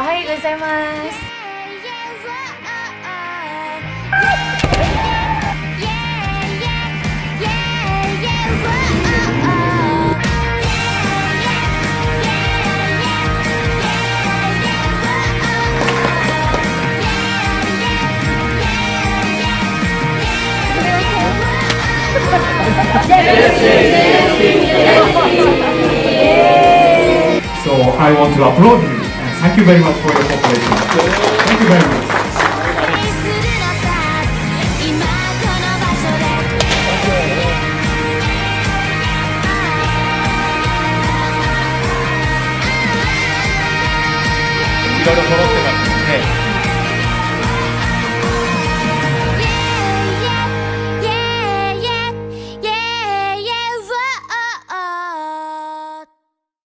はようございます。 So I want to applaud you and thank you very much for your cooperation. Thank you very much.